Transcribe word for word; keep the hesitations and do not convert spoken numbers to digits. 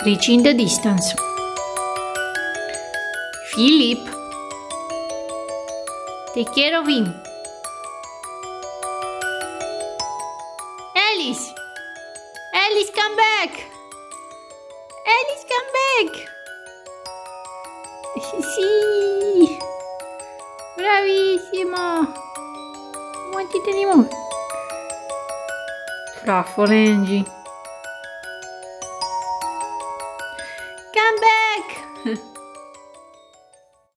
Reaching the distance. Philip, take care of him. Alice, Alice, come back. Alice, come back. Sì, bravissimo. Quanti teniamo? Fraffo, Angie.